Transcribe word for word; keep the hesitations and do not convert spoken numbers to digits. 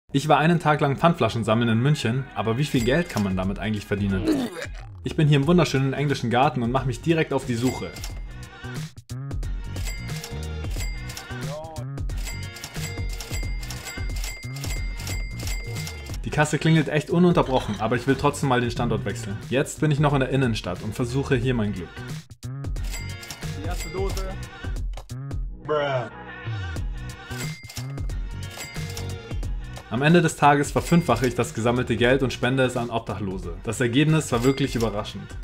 Ich war einen Tag lang Pfandflaschen sammeln in München, aber wie viel Geld kann man damit eigentlich verdienen? Ich bin hier im wunderschönen englischen Garten und mache mich direkt auf die Suche. Die Kasse klingelt echt ununterbrochen, aber ich will trotzdem mal den Standort wechseln. Jetzt bin ich noch in der Innenstadt und versuche hier mein Glück. Die erste Dose. Am Ende des Tages verfünffache ich das gesammelte Geld und spende es an Obdachlose. Das Ergebnis war wirklich überraschend.